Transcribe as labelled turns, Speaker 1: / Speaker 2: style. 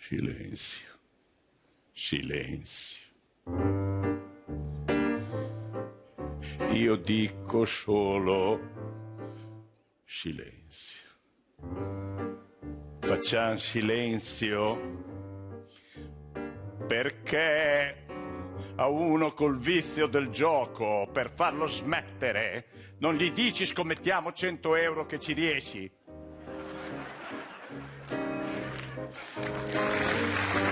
Speaker 1: Silenzio. Silenzio. Io dico solo silenzio. Facciamo silenzio perché a uno col vizio del gioco, per farlo smettere, non gli dici scommettiamo 100 euro che ci riesci.